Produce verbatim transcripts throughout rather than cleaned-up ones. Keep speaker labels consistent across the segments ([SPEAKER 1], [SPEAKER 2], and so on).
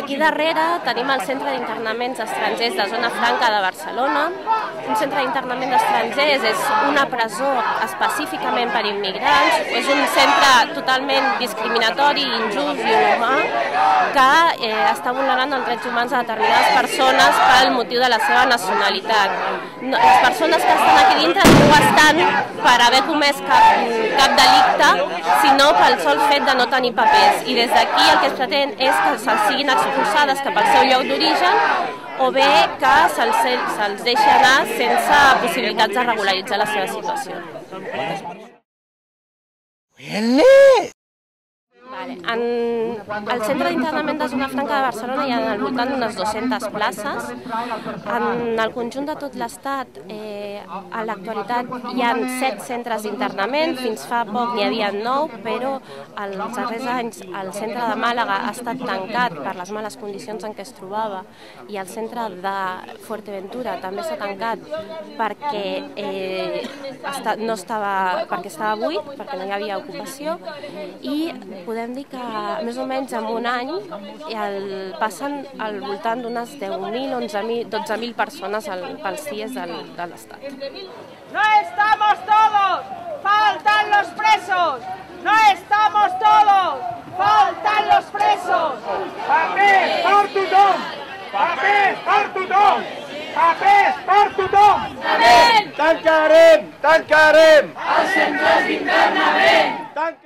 [SPEAKER 1] Aquí darrere tenim el Centre d'Internaments Estrangers de Zona Franca de Barcelona. Un centre d'internament d'estrangers és una presó específicament per immigrants, és un centre totalment discriminatori, injust i inhumà que eh, està vulnerant els drets humans de determinades persones pel motiu de la seva nacionalitat. No, les persones que estan aquí dintre no ho estan per haver comès cap, cap delicte, sinó pel sol fet de no tenir papers. I des d'aquí el que es pretén és que se'ls siguin expulsades cap al seu lloc d'origen o bé que se'ls se deixi anar sense possibilitats de regularitzar la seva situació. Vale. En el centre d'internament de Zona Franca de Barcelona hi ha al voltant d'unes dues-centes places. En el conjunt de tot l'Estat, eh, a l'actualitat hi ha set centres d'internament, fins fa poc n'hi havia nou, però els darrers anys el centre de Màlaga ha estat tancat per les males condicions en què es trobava i el centre de Fuerteventura també s'ha tancat perquè, eh, esta, no estava, perquè estava buit, perquè no hi havia ocupació, i podem dir que més o menys en un any el, passen al voltant d'unes deu mil, onze mil, dotze mil persones al, pels C I Es del, de l'Estat.
[SPEAKER 2] ¡No estamos todos! ¡Faltan los presos! ¡No estamos todos! ¡Faltan los presos!
[SPEAKER 3] Papers per tothom! Papers per tothom! Papers per tothom! Tancarem! Tancarem!
[SPEAKER 2] Els centres d'internament!
[SPEAKER 3] Tancarem!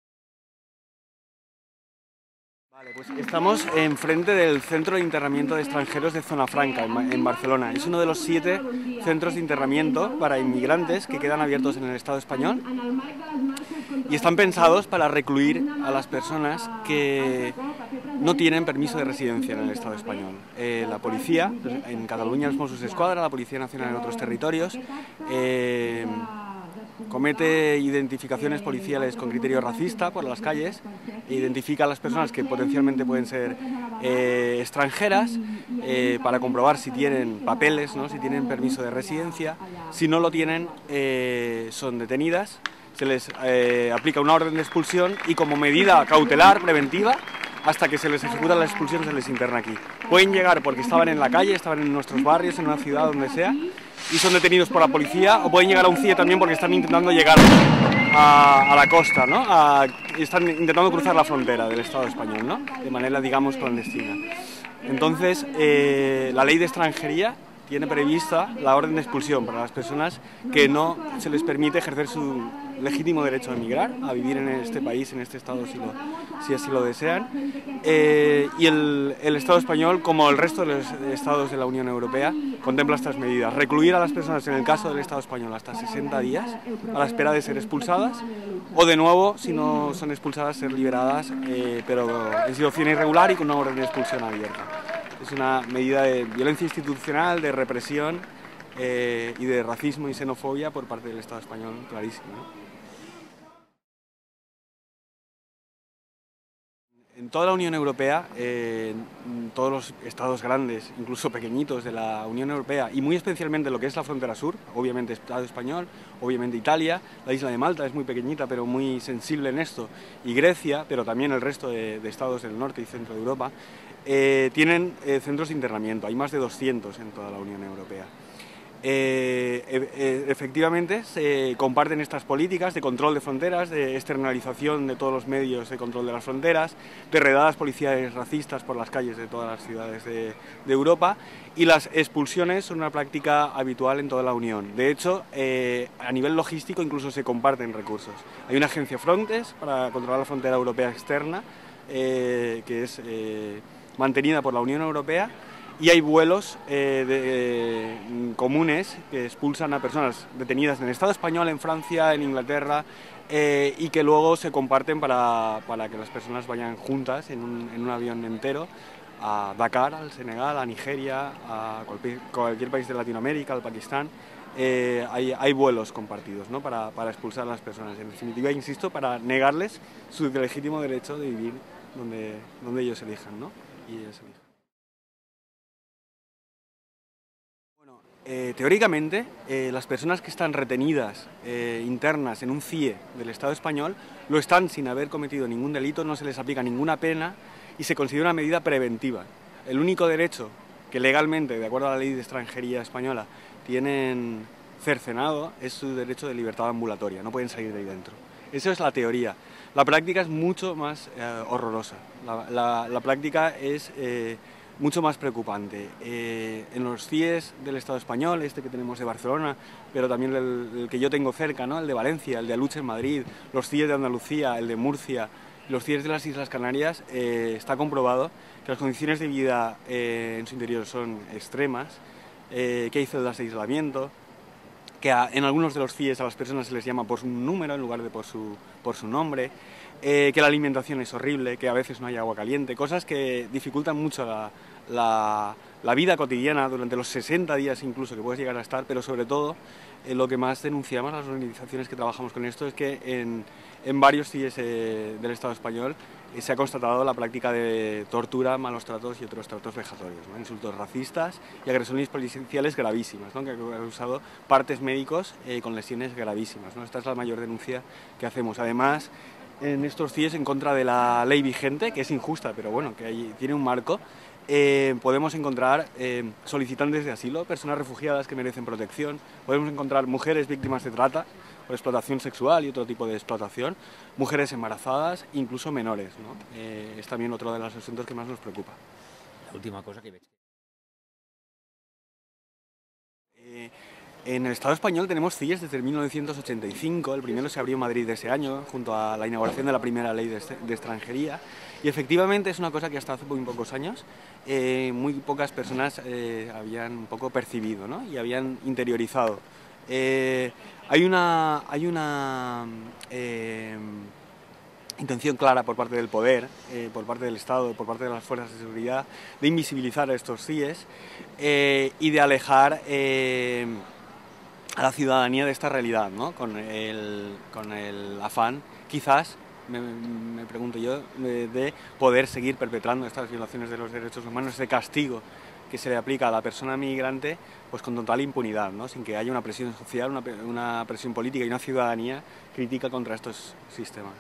[SPEAKER 4] Vale, pues estamos enfrente del Centro de Internamiento de Extranjeros de Zona Franca, en Barcelona. Es uno de los siete centros de internamiento para inmigrantes que quedan abiertos en el Estado español y están pensados para recluir a las personas que no tienen permiso de residencia en el Estado español. Eh, la policía, en Cataluña los Mossos d'Esquadra, la Policía Nacional en otros territorios, eh, comete identificaciones policiales con criterio racista por las calles, e identifica a las personas que potencialmente pueden ser eh, extranjeras eh, para comprobar si tienen papeles, ¿no? Si tienen permiso de residencia. Si no lo tienen, eh, son detenidas, se les eh, aplica una orden de expulsión y como medida cautelar preventiva, hasta que se les ejecuta la expulsión, se les interna aquí. Pueden llegar porque estaban en la calle, estaban en nuestros barrios, en una ciudad, donde sea, y son detenidos por la policía, o pueden llegar a un C I E también porque están intentando llegar a, a la costa, ¿no? A, están intentando cruzar la frontera del Estado español, ¿no? De manera, digamos, clandestina. Entonces, eh, la ley de extranjería tiene prevista la orden de expulsión para las personas que no se les permite ejercer su legítimo derecho a emigrar, a vivir en este país, en este estado, si, lo, si así lo desean. Eh, y el, el Estado español, como el resto de los estados de la Unión Europea, contempla estas medidas. Recluir a las personas, en el caso del Estado español, hasta sesenta días, a la espera de ser expulsadas, o de nuevo, si no son expulsadas, ser liberadas, eh, pero en situación irregular y con una orden de expulsión abierta. Es una medida de violencia institucional, de represión eh, y de racismo y xenofobia por parte del Estado español, clarísimo, ¿no? En toda la Unión Europea, eh, en todos los estados grandes, incluso pequeñitos de la Unión Europea, y muy especialmente lo que es la frontera sur, obviamente Estado español, obviamente Italia, la isla de Malta es muy pequeñita pero muy sensible en esto, y Grecia, pero también el resto de, de estados del norte y centro de Europa, eh, tienen eh, centros de internamiento, hay más de doscientos en toda la Unión Europea. Eh, eh, efectivamente se comparten estas políticas de control de fronteras, de externalización de todos los medios de control de las fronteras, de redadas policiales racistas por las calles de todas las ciudades de, de Europa, y las expulsiones son una práctica habitual en toda la Unión. De hecho, eh, a nivel logístico incluso se comparten recursos. Hay una agencia Frontex para controlar la frontera europea externa, eh, que es eh, mantenida por la Unión Europea, y hay vuelos eh, de, eh, comunes que expulsan a personas detenidas en el Estado español, en Francia, en Inglaterra, eh, y que luego se comparten para, para que las personas vayan juntas en un, en un avión entero a Dakar, al Senegal, a Nigeria, a cualquier, cualquier país de Latinoamérica, al Pakistán. Eh, hay, hay vuelos compartidos, ¿no? para, para expulsar a las personas. En definitiva, insisto, para negarles su legítimo derecho de vivir donde, donde ellos elijan, ¿no? Y ellos elijan. Eh, teóricamente, eh, las personas que están retenidas eh, internas en un C I E del Estado español lo están sin haber cometido ningún delito, no se les aplica ninguna pena y se considera una medida preventiva. El único derecho que legalmente, de acuerdo a la ley de extranjería española, tienen cercenado es su derecho de libertad ambulatoria, no pueden salir de ahí dentro. Eso es la teoría. La práctica es mucho más eh, horrorosa, la, la, la práctica es eh, mucho más preocupante. Eh, en los C I E S del Estado español, este que tenemos de Barcelona, pero también el, el que yo tengo cerca, ¿no? El de Valencia, el de Aluche en Madrid, los C I E S de Andalucía, el de Murcia, los C I E S de las Islas Canarias, eh, está comprobado que las condiciones de vida eh, en su interior son extremas, eh, que hay celdas de aislamiento, que a, en algunos de los C I E S a las personas se les llama por un número en lugar de por su, por su nombre, eh, que la alimentación es horrible, que a veces no hay agua caliente, cosas que dificultan mucho la, la, la vida cotidiana durante los sesenta días incluso que puedes llegar a estar, pero sobre todo eh, lo que más denunciamos las organizaciones que trabajamos con esto es que en, en varios C I E S eh, del Estado español eh, se ha constatado la práctica de tortura, malos tratos y otros tratos vejatorios, ¿no? Insultos racistas y agresiones policiales gravísimas, ¿no? Que han causado partes médicos eh, con lesiones gravísimas, ¿no? Esta es la mayor denuncia que hacemos. Además, en estos C I E S, en contra de la ley vigente, que es injusta, pero bueno, que hay, tiene un marco, eh, podemos encontrar eh, solicitantes de asilo, personas refugiadas que merecen protección, podemos encontrar mujeres víctimas de trata o explotación sexual y otro tipo de explotación, mujeres embarazadas, incluso menores, ¿no? Eh, es también otro de los asuntos que más nos preocupa.
[SPEAKER 5] La última cosa que veis.
[SPEAKER 4] Eh, En el Estado español tenemos C I E S desde mil novecientos ochenta y cinco, el primero se abrió en Madrid de ese año, junto a la inauguración de la primera ley de, de extranjería, y efectivamente es una cosa que hasta hace muy pocos años eh, muy pocas personas eh, habían un poco percibido, ¿no? Y habían interiorizado. Eh, hay una, hay una eh, intención clara por parte del poder, eh, por parte del Estado, por parte de las fuerzas de seguridad, de invisibilizar a estos C I E S eh, y de alejar eh, a la ciudadanía de esta realidad, ¿no? Con el, con el afán, quizás, me, me pregunto yo, de, de poder seguir perpetrando estas violaciones de los derechos humanos, este castigo que se le aplica a la persona migrante, pues con total impunidad, ¿no? Sin que haya una presión social, una, una presión política y una ciudadanía crítica contra estos sistemas.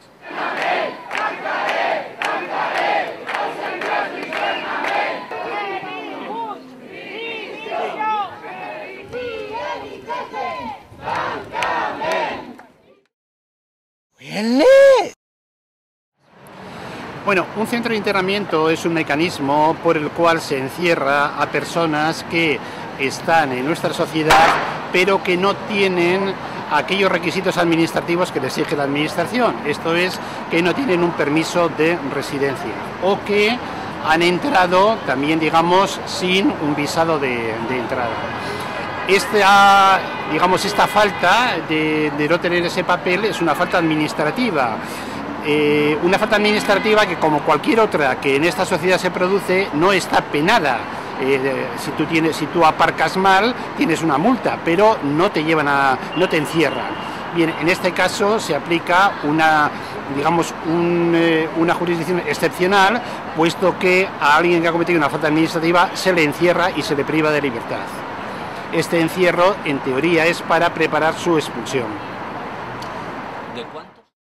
[SPEAKER 6] Bueno, un centro de internamiento es un mecanismo por el cual se encierra a personas que están en nuestra sociedad pero que no tienen aquellos requisitos administrativos que les exige la administración. Esto es, que no tienen un permiso de residencia o que han entrado también, digamos, sin un visado de, de entrada. Esta, digamos, esta falta de, de no tener ese papel es una falta administrativa. Eh, una falta administrativa que, como cualquier otra que en esta sociedad se produce, no está penada. Eh, si tú tienes, si tú aparcas mal, tienes una multa, pero no te llevan a, no te encierran. Bien, en este caso se aplica una, digamos, un, eh, una jurisdicción excepcional, puesto que a alguien que ha cometido una falta administrativa se le encierra y se le priva de libertad. Este encierro, en teoría, es para preparar su expulsión.
[SPEAKER 5] ¿De cuántos?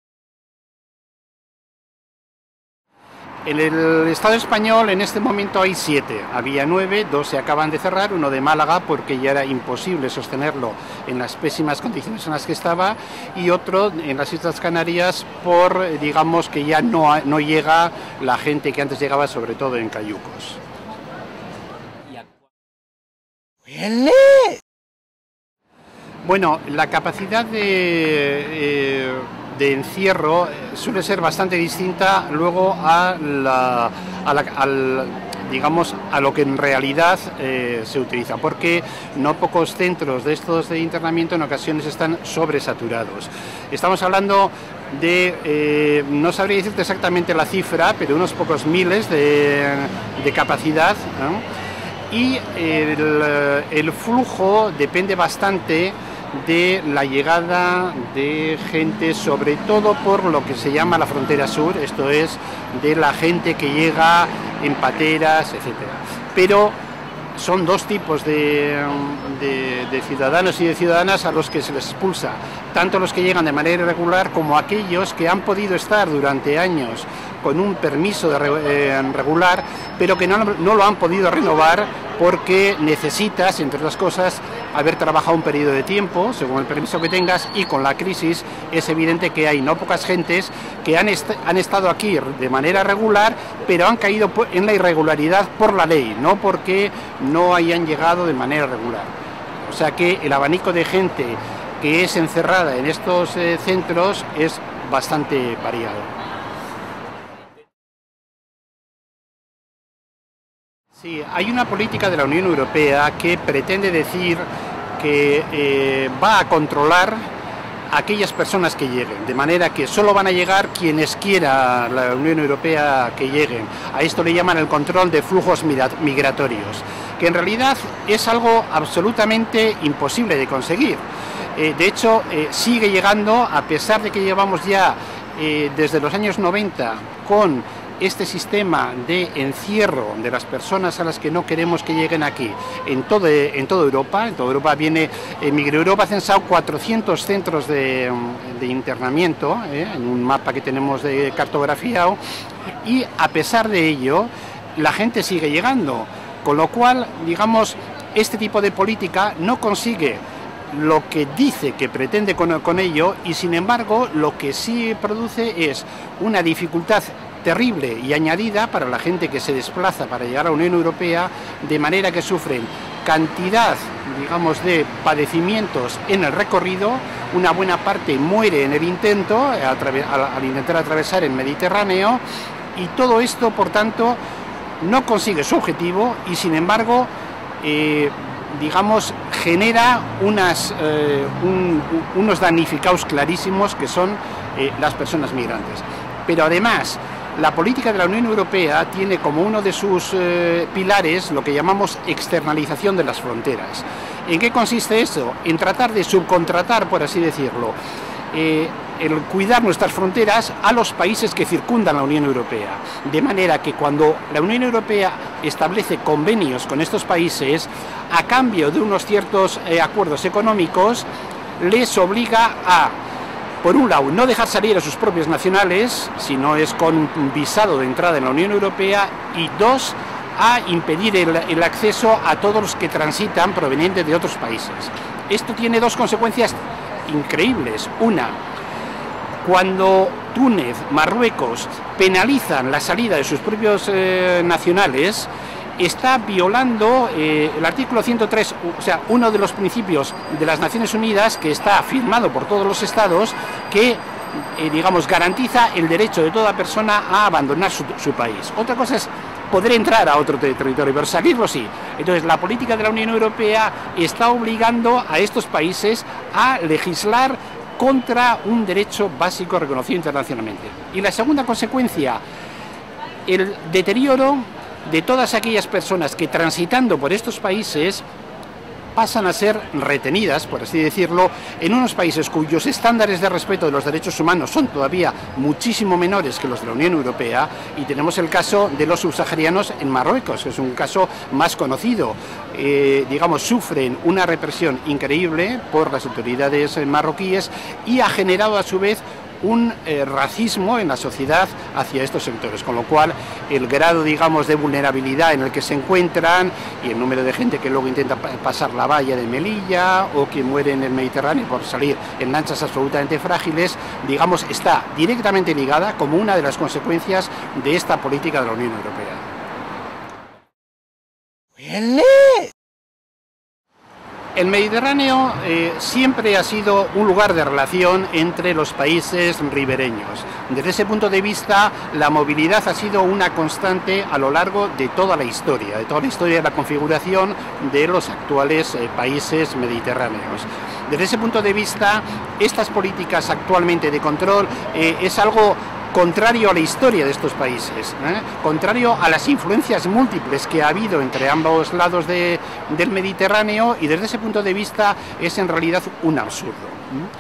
[SPEAKER 6] En el Estado español en este momento hay siete, había nueve, dos se acaban de cerrar, uno de Málaga porque ya era imposible sostenerlo en las pésimas condiciones en las que estaba, y otro en las Islas Canarias por, digamos, que ya no, no llega la gente que antes llegaba, sobre todo en cayucos. Bueno, la capacidad de... Eh, de encierro suele ser bastante distinta luego a la, a la al, digamos, a lo que en realidad eh, se utiliza, porque no pocos centros de estos de internamiento en ocasiones están sobresaturados. Estamos hablando de, eh, no sabría decirte exactamente la cifra, pero unos pocos miles de, de capacidad, ¿no? Y el, el flujo depende bastante de la llegada de gente, sobre todo por lo que se llama la frontera sur, esto es, de la gente que llega en pateras, etcétera. Pero son dos tipos de, de, de ciudadanos y de ciudadanas a los que se les expulsa, tanto los que llegan de manera irregular como aquellos que han podido estar durante años con un permiso de, eh, regular, pero que no, no lo han podido renovar porque necesitas, entre otras cosas, haber trabajado un periodo de tiempo, según el permiso que tengas, y con la crisis es evidente que hay no pocas gentes que han, est han estado aquí de manera regular, pero han caído en la irregularidad por la ley, no porque no hayan llegado de manera regular. O sea que el abanico de gente que es encerrada en estos eh, centros es bastante variado. Sí, hay una política de la Unión Europea que pretende decir que eh, va a controlar a aquellas personas que lleguen, de manera que solo van a llegar quienes quiera la Unión Europea que lleguen. A esto le llaman el control de flujos migratorios, que en realidad es algo absolutamente imposible de conseguir. Eh, de hecho, eh, sigue llegando, a pesar de que llevamos ya eh, desde los años noventa con este sistema de encierro de las personas a las que no queremos que lleguen aquí en, todo, en toda Europa. En toda Europa viene, eh, Migreuropa ha censado cuatrocientos centros de, de internamiento, eh, en un mapa que tenemos de cartografiado, y a pesar de ello la gente sigue llegando, con lo cual, digamos, este tipo de política no consigue lo que dice que pretende con, con ello, y sin embargo lo que sí produce es una dificultad terrible y añadida para la gente que se desplaza para llegar a la Unión Europea, de manera que sufren cantidad, digamos, de padecimientos en el recorrido. Una buena parte muere en el intento, al, al intentar atravesar el Mediterráneo, y todo esto, por tanto, no consigue su objetivo y, sin embargo, eh, digamos, genera unas, eh, un, unos damnificados clarísimos que son eh, las personas migrantes. Pero además, la política de la Unión Europea tiene como uno de sus eh, pilares lo que llamamos externalización de las fronteras. ¿En qué consiste eso? En tratar de subcontratar, por así decirlo, eh, el cuidar nuestras fronteras a los países que circundan la Unión Europea. De manera que cuando la Unión Europea establece convenios con estos países, a cambio de unos ciertos eh, acuerdos económicos, les obliga a, por un lado, no dejar salir a sus propios nacionales, si no es con un visado de entrada en la Unión Europea, y dos, a impedir el, el acceso a todos los que transitan provenientes de otros países. Esto tiene dos consecuencias increíbles. Una, cuando Túnez, Marruecos penalizan la salida de sus propios eh, nacionales, está violando eh, el artículo ciento tres, o sea, uno de los principios de las Naciones Unidas que está firmado por todos los estados, que, eh, digamos, garantiza el derecho de toda persona a abandonar su, su país. Otra cosa es poder entrar a otro territorio, pero salirlo sí. Entonces, la política de la Unión Europea está obligando a estos países a legislar contra un derecho básico reconocido internacionalmente. Y la segunda consecuencia, el deterioro de todas aquellas personas que, transitando por estos países, pasan a ser retenidas, por así decirlo, en unos países cuyos estándares de respeto de los derechos humanos son todavía muchísimo menores que los de la Unión Europea. Y tenemos el caso de los subsaharianos en Marruecos, que es un caso más conocido. Eh, digamos, sufren una represión increíble por las autoridades marroquíes, y ha generado a su vez un eh, racismo en la sociedad hacia estos sectores, con lo cual el grado, digamos, de vulnerabilidad en el que se encuentran y el número de gente que luego intenta pa pasar la valla de Melilla o que muere en el Mediterráneo por salir en lanchas absolutamente frágiles, digamos, está directamente ligada como una de las consecuencias de esta política de la Unión Europea. El Mediterráneo eh, siempre ha sido un lugar de relación entre los países ribereños. Desde ese punto de vista, la movilidad ha sido una constante a lo largo de toda la historia, de toda la historia de la configuración de los actuales eh, países mediterráneos. Desde ese punto de vista, estas políticas actualmente de control eh, es algo contrario a la historia de estos países, ¿eh? contrario a las influencias múltiples que ha habido entre ambos lados de, del Mediterráneo, y desde ese punto de vista es en realidad un absurdo.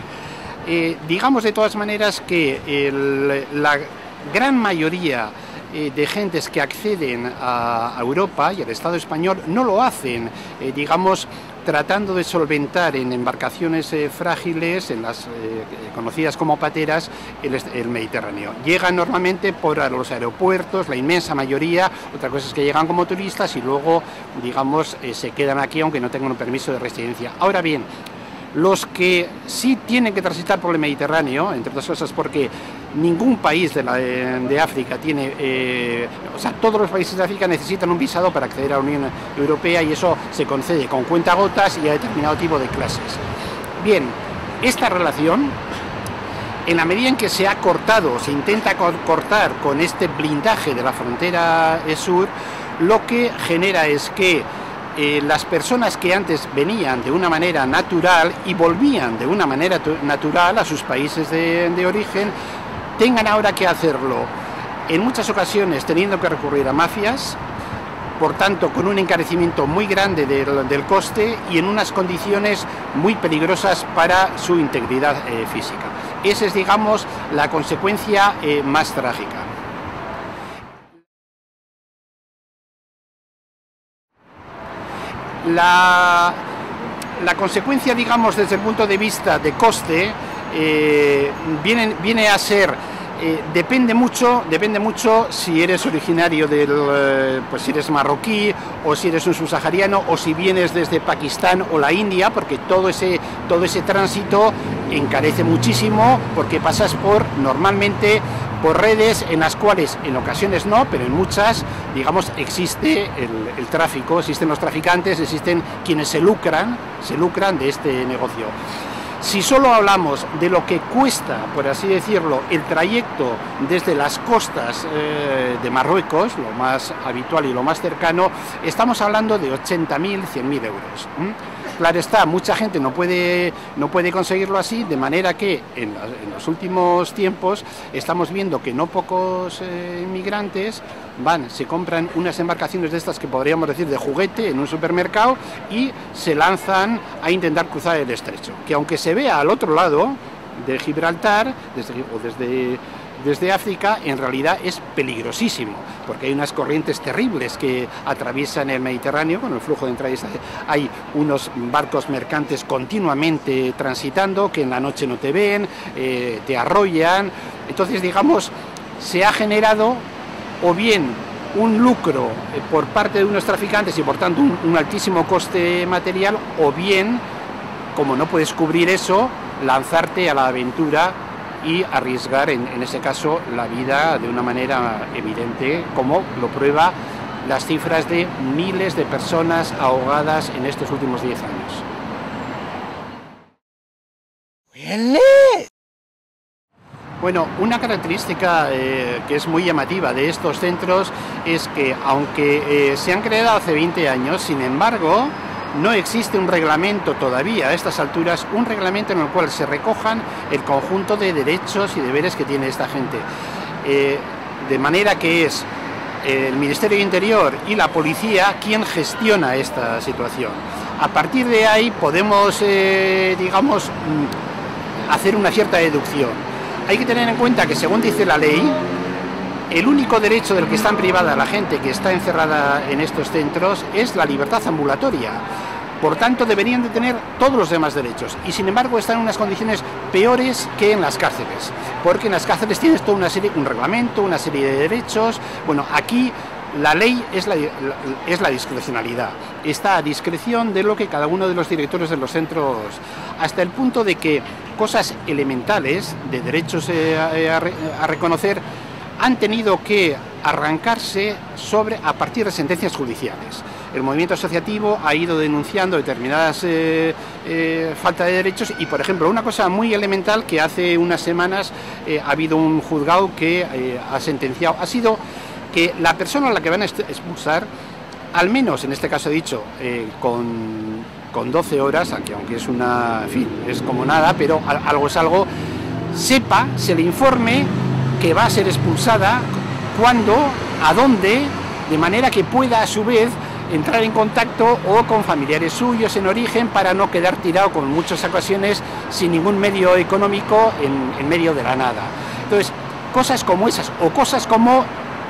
[SPEAKER 6] ¿eh? Eh, digamos de todas maneras que el, la gran mayoría eh, de gentes que acceden a Europa y al Estado español no lo hacen, eh, digamos, tratando de solventar en embarcaciones eh, frágiles, en las eh, conocidas como pateras, el, el Mediterráneo. Llegan normalmente por los aeropuertos, la inmensa mayoría, otra cosa es que llegan como turistas y luego, digamos, eh, se quedan aquí aunque no tengan un permiso de residencia. Ahora bien, los que sí tienen que transitar por el Mediterráneo, entre otras cosas porque ningún país de, la, de África tiene, eh, o sea, todos los países de África necesitan un visado para acceder a la Unión Europea y eso se concede con cuentagotas y a determinado tipo de clases. Bien, esta relación, en la medida en que se ha cortado, se intenta cortar con este blindaje de la frontera sur, lo que genera es que Eh, las personas que antes venían de una manera natural y volvían de una manera natural a sus países de, de origen, tengan ahora que hacerlo, en muchas ocasiones teniendo que recurrir a mafias, por tanto con un encarecimiento muy grande del, del coste y en unas condiciones muy peligrosas para su integridad eh, física. Esa es, digamos, la consecuencia eh, más trágica. La, la consecuencia, digamos, desde el punto de vista de coste, eh, viene, viene a ser, eh, depende mucho, depende mucho si eres originario del, eh, pues si eres marroquí o si eres un subsahariano o si vienes desde Pakistán o la India, porque todo ese, todo ese tránsito encarece muchísimo porque pasas por, normalmente, por redes en las cuales en ocasiones no, pero en muchas, digamos, existe el, el tráfico, existen los traficantes, existen quienes se lucran, se lucran de este negocio. Si solo hablamos de lo que cuesta, por así decirlo, el trayecto desde las costas eh, de Marruecos, lo más habitual y lo más cercano, estamos hablando de ochenta mil, cien mil euros. ¿Mm? Claro está, mucha gente no puede, no puede conseguirlo así, de manera que en, la, en los últimos tiempos estamos viendo que no pocos eh, inmigrantes van, se compran unas embarcaciones de estas que podríamos decir de juguete en un supermercado y se lanzan a intentar cruzar el estrecho, que aunque se vea al otro lado de Gibraltar desde, o desde, desde África, en realidad es peligrosísimo, porque hay unas corrientes terribles que atraviesan el Mediterráneo con el flujo de entrada y salida. Hay unos barcos mercantes continuamente transitando que en la noche no te ven, eh, te arrollan. Entonces, digamos, se ha generado o bien un lucro eh, por parte de unos traficantes y por tanto un, un altísimo coste material, o bien, como no puedes cubrir eso, lanzarte a la aventura y arriesgar, en, en ese caso, la vida de una manera evidente, como lo prueba las cifras de miles de personas ahogadas en estos últimos diez años. Bueno, una característica eh, que es muy llamativa de estos centros es que, aunque eh, se han creado hace veinte años, sin embargo, no existe un reglamento todavía a estas alturas, un reglamento en el cual se recojan el conjunto de derechos y deberes que tiene esta gente. Eh, de manera que es el Ministerio de Interior y la policía quien gestiona esta situación. A partir de ahí podemos, eh, digamos, hacer una cierta deducción. Hay que tener en cuenta que, según dice la ley, el único derecho del que está privada la gente que está encerrada en estos centros es la libertad ambulatoria. Por tanto, deberían de tener todos los demás derechos y, sin embargo, están en unas condiciones peores que en las cárceles, porque en las cárceles tienes toda una serie, un reglamento, una serie de derechos. Bueno, aquí la ley es la, es la discrecionalidad, está a discreción de lo que cada uno de los directores de los centros, hasta el punto de que cosas elementales de derechos eh, a, a reconocer han tenido que arrancarse sobre, a partir de sentencias judiciales. El movimiento asociativo ha ido denunciando determinadas eh, eh, falta de derechos y, por ejemplo, una cosa muy elemental que hace unas semanas eh, ha habido un juzgado que eh, ha sentenciado, ha sido que la persona a la que van a expulsar, al menos en este caso he dicho, eh, con, con doce horas, aunque, aunque es una, en fin, es como nada, pero algo es algo, sepa, se le informe que va a ser expulsada, cuándo, a dónde, de manera que pueda a su vez entrar en contacto o con familiares suyos en origen para no quedar tirado, como en muchas ocasiones, sin ningún medio económico en, en medio de la nada. Entonces, cosas como esas, o cosas como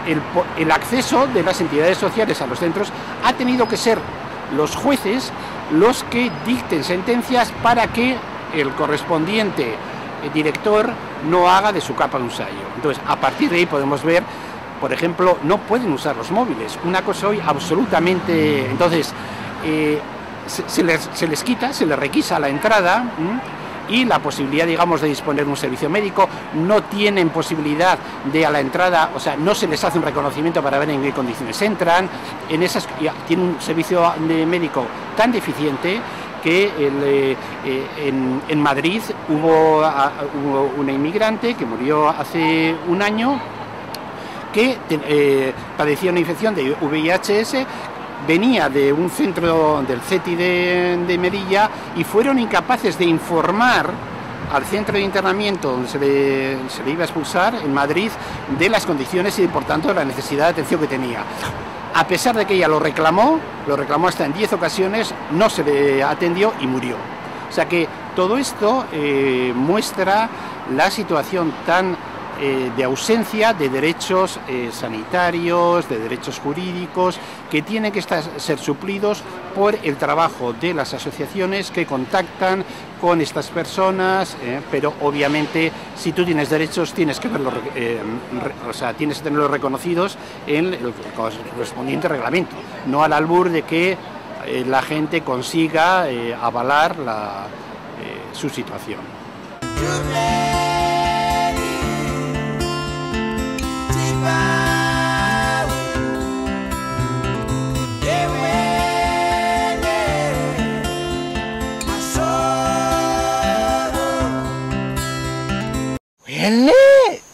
[SPEAKER 6] el, el acceso de las entidades sociales a los centros ha tenido que ser los jueces los que dicten sentencias para que el correspondiente director no haga de su capa un sayo. Entonces, a partir de ahí podemos ver, por ejemplo, no pueden usar los móviles. Una cosa hoy absolutamente... Entonces, eh, se, se, les, se les quita, se les requisa la entrada ¿m? y la posibilidad, digamos, de disponer de un servicio médico. No tienen posibilidad de a la entrada, o sea, no se les hace un reconocimiento para ver en qué condiciones entran. En esas, tienen un servicio de médico tan deficiente que el, eh, en, en Madrid hubo, a, hubo una inmigrante que murió hace un año que eh, padecía una infección de V I H S, venía de un centro del C E T I de, de Melilla y fueron incapaces de informar al centro de internamiento donde se le, se le iba a expulsar en Madrid de las condiciones y por tanto de la necesidad de atención que tenía. A pesar de que ella lo reclamó, lo reclamó hasta en diez ocasiones, no se le atendió y murió. O sea que todo esto eh, muestra la situación tan eh, de ausencia de derechos eh, sanitarios, de derechos jurídicos, que tienen que estar, ser suplidos por el trabajo de las asociaciones que contactan con estas personas, eh, pero obviamente si tú tienes derechos tienes que verlos, eh, re, o sea, tienes que tenerlos reconocidos en el correspondiente reglamento, no al albur de que eh, la gente consiga eh, avalar la, eh, su situación.